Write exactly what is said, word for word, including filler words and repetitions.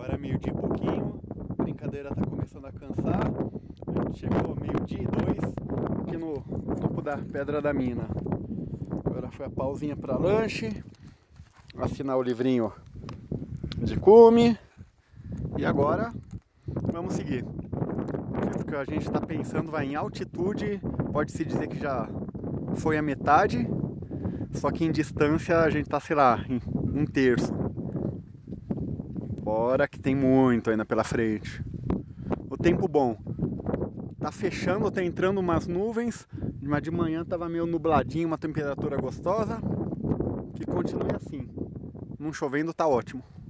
Agora é meio-dia e pouquinho, a brincadeira tá começando a cansar. A gente chegou meio-dia e dois aqui no topo da Pedra da Mina. Agora foi a pausinha para lanche, assinar o livrinho de cume e agora vamos seguir. O que a gente está pensando vai em altitude, pode-se dizer que já foi a metade, só que em distância a gente está, sei lá, em um terço. Bora que tem muito ainda pela frente. O tempo bom. Tá fechando, tá entrando umas nuvens, mas de manhã tava meio nubladinho, uma temperatura gostosa. Que continue assim. Não chovendo tá ótimo.